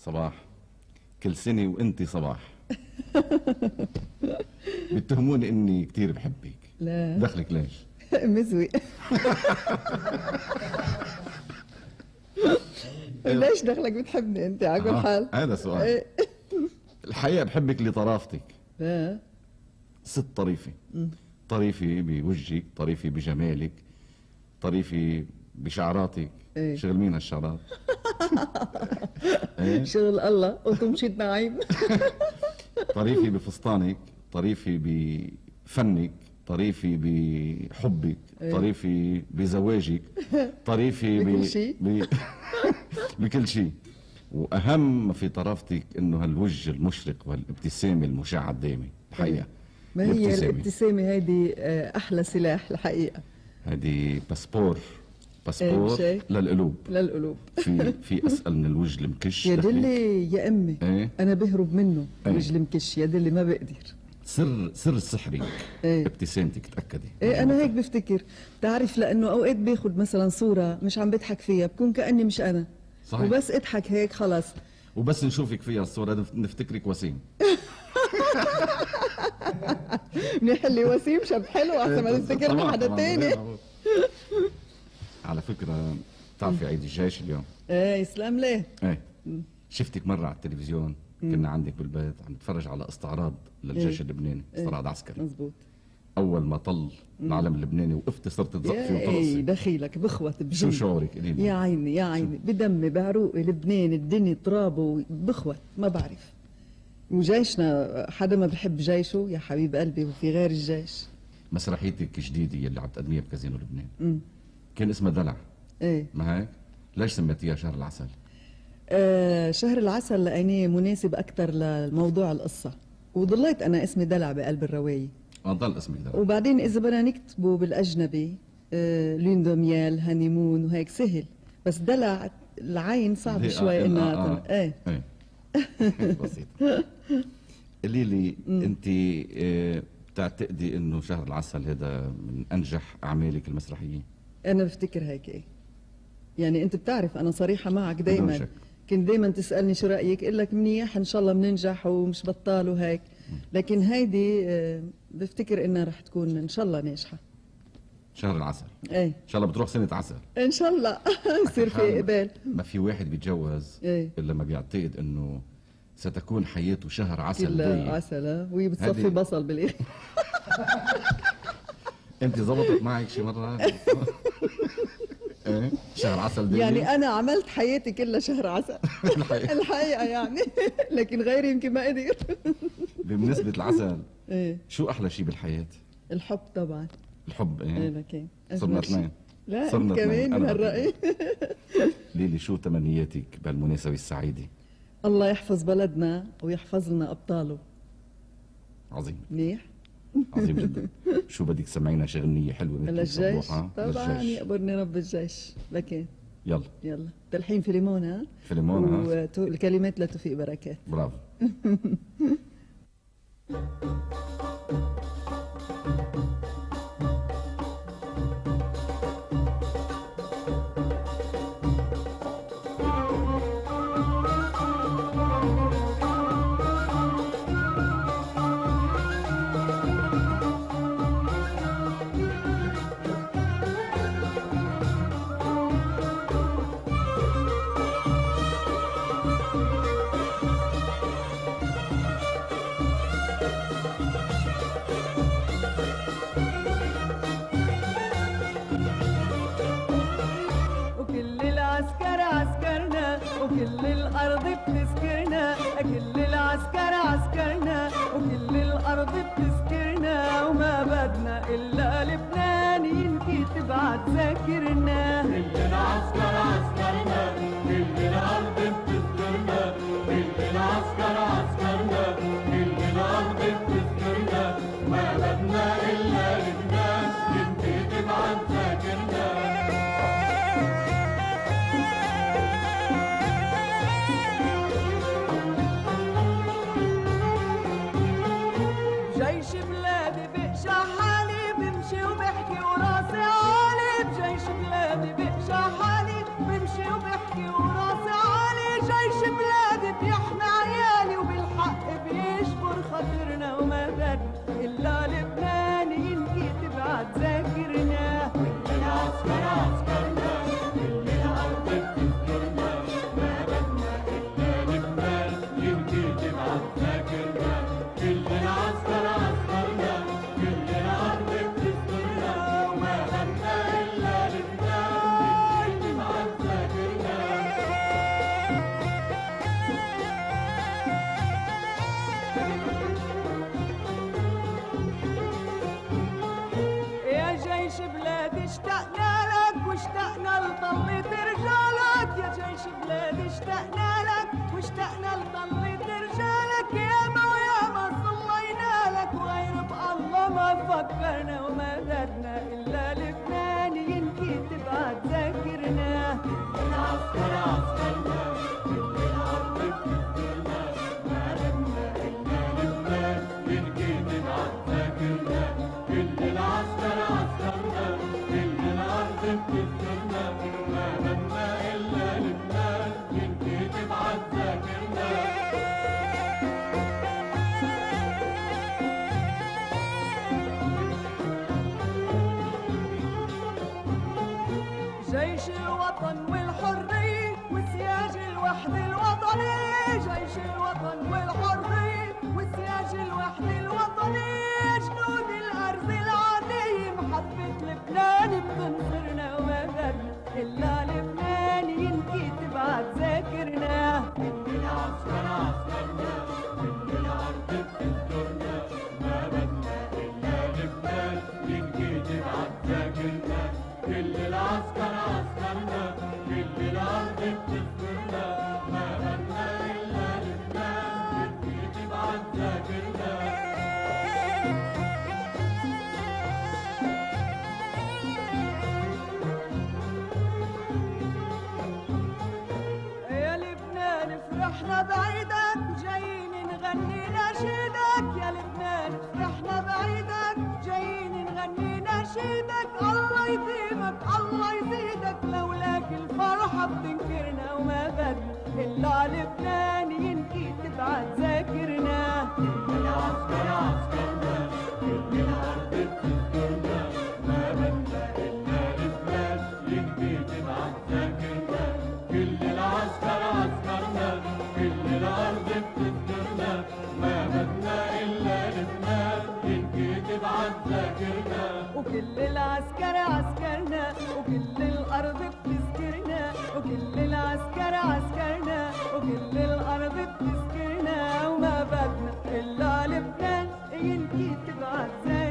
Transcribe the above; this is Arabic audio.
صباح، كل سنة وانت صباح. بيتهموني اني كتير بحبك. لا دخلك ليش؟ مزوي. ليش دخلك بتحبني انت على كل حال؟ هذا سؤال. الحقيقة بحبك لطرافتك. لا ست طريفة. طريفة بوجهك، طريفة بجمالك، طريفة بشعراتك. ايه؟ شغل مين هالشعرات؟ ايه؟ شغل الله وتمشي نعيم. طريفة بفستانك، طريفة بفنك، طريفة بحبك، ايه؟ طريفة بزواجك، طريفة بكل شيء. بكل شيء. واهم في طرافتك انه هالوجه المشرق والابتسامة المشعة الدائمة. الحقيقة ما هي الابتسامة هيدي احلى سلاح الحقيقة. هذه باسبور ايه للقلوب. للقلوب. في اسأل من الوجه المكش. يا دلي يا امي. ايه؟ انا بهرب منه. ايه؟ الوجه المكش يا دلي ما بقدر. سر السحري. ايه؟ ابتسامتك تأكدي. ايه انا هيك بفتكر. بتعرف لانه اوقات باخد مثلا صورة مش عم بضحك فيها بكون كأني مش انا. صحيح. وبس اضحك هيك خلص. وبس نشوفك فيها الصورة نفتكرك وسيم. منيح اللي وسيم شاب حلو احسن ما نفتكرنا حدا تاني. على فكرة بتعرفي عيد الجيش اليوم؟ ايه يسلم ليه؟ ايه شفتك مرة على التلفزيون. كنا عندك بالبيت عم نتفرج على استعراض للجيش اللبناني، استعراض عسكري. مزبوط. اول ما طل العلم اللبناني وقفت صرت تزقفي وترقصي. ايه دخيلك بخوت بجن. شو شعورك؟ قولي لي. يا عيني يا عيني بدمي بعروقي لبنان الدنيا ترابه بخوت ما بعرف. وجيشنا حدا ما بحب جيشه يا حبيب قلبي وفي غير الجيش. مسرحيتك الجديدة اللي عم تقدميها بكازينو لبنان كان اسمها دلع. ايه ما هيك؟ ليش سميتيها شهر العسل؟ شهر العسل لأني مناسب أكثر لموضوع القصة، وضليت أنا اسمي دلع بقلب الرواية. ضل اسمك دلع. وبعدين إذا بدنا نكتبه بالأجنبي لون دو ميال هانيمون وهيك سهل، بس دلع العين صعب شوي إنها ايه بسيط. قولي لي أنت بتعتقدي إنه شهر العسل هذا من أنجح أعمالك المسرحية؟ أنا بفتكر هيك. إيه يعني أنت بتعرف أنا صريحة معك دايما. كنت دايما تسألني شو رأيك، اقول لك منيح ان شاء الله بننجح ومش بطال وهيك. لكن هيدي بفتكر انها رح تكون ان شاء الله ناجحة. شهر العسل. ايه ان شاء الله بتروح سنة عسل ان شاء الله. يصير في قبال. ما في واحد بيتجوز الا ما بيعتقد انه ستكون حياته شهر عسل. كلها عسل وهي بتصفي بصل بالاخر. انت زبطت معك شي مرة؟ ايه شهر عسل دي يعني انا عملت حياتي كلها شهر عسل. الحقيقة يعني. لكن غيري يمكن ما قدر. بمناسبة العسل ايه شو احلى شيء بالحياة؟ الحب طبعا. الحب ايه لكن صرنا اثنين. لا صرنا كمان من هالرأي. ليلي شو تمنياتك بهالمناسبة السعيدة؟ الله يحفظ بلدنا ويحفظ لنا ابطاله. عظيم. منيح. عظيم جدا. شو بدك تسمعينا شغنية حلوة مثل للجيش؟ طبعا يقبرني رب الجيش. لكن يلا تلحين فيليمون. ها فيليمون. والكلمات لتوفيق بركات. برافو. وكل الأرض بتذكرنا، كل العسكر عسكرنا، وكل الأرض بتذكرنا، وما بدنا إلا لبنان ينكي تبعت ذاكرنا. كل العسكر عسكرنا، كل الأرض بتذكرنا، كل العسكر عسكرنا، كل الأرض بتذكرنا، وما بدنا إلا لبنان ينكي تبعت ذاكرنا. اشتقنا لطلة رجالك ياما وياما صلينا لك وغير بالله ما فكرنا وما زادنا إلا لبنان ينكتب عالذاكرنا. العسكر عسكرنا كل الأرض بتذكرنا ما بدنا إلا لبنان ينكتب عالذاكرنا. كل العسكر عسكرنا كل الأرض بتذكرنا ما بدنا إلا لبنان ينكتب عالذاكرنا. جيش الوطن والحرية وسياج الوحدة الوطنية. جيش الوطن والحرية وسياج الوحدة الوطنية. جنود الأرض العادية محبة لبنان بتنصرنا وما بدنا إلا لبنان ينكتب عالذاكرنا. كل العسكر عسكرنا كل الأرض بتذكرنا ما بدنا إلا لبنان ينكتب عالذاكرنا. كل العسكر عسكرنا كل الأرض بتذكرنا ما بدنا إلا لبنان ينكتب عالذاكرنا. يا لبنان فرحنا بعيدك جايين نغني نشيدك. يا لبنان فرحنا بعيدك جايين نغني نشيدك. الله يديمك الله يزيدك لولاك الفرحة بتنكرنا وما بدنا إلا لبنان ينكتب عالذاكرنا. كل العسكر عسكرنا كل الأرض بتذكرنا ما بدنا إلا لبنان ينكتب عالذاكرنا. كل العسكر عسكرنا كل الأرض بتذكرنا ما بدنا إلا لبنان ينكتب عالذاكرنا. وكل العسكر عسكرنا وكل الأرض بتذكرنا. وكل العسكر عسكرنا وكل الأرض بتذكرنا وما بدنا إلا لبنان ينكتب عالذاكرنا.